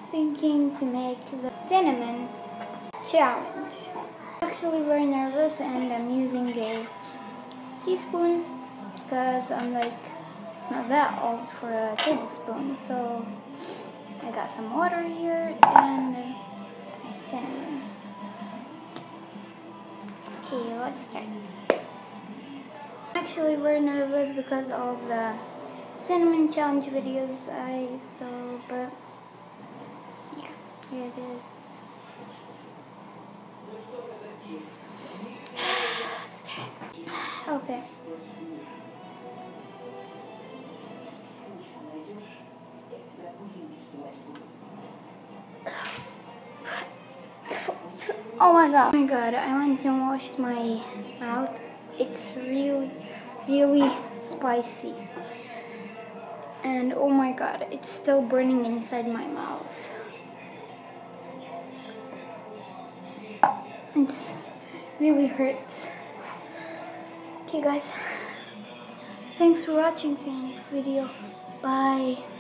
thinking to make the cinnamon challenge. I'm actually very nervous and I'm using a teaspoon because I'm like not that old for a tablespoon. So I got some water here and my cinnamon. Okay, let's start. I'm actually very nervous because of the cinnamon challenge videos I saw, but yeah, here it is. Okay. Oh my god, I went and washed my mouth. It's really spicy. And oh my god, it's still burning inside my mouth. It really hurts. Okay guys, thanks for watching. See you next video. Bye.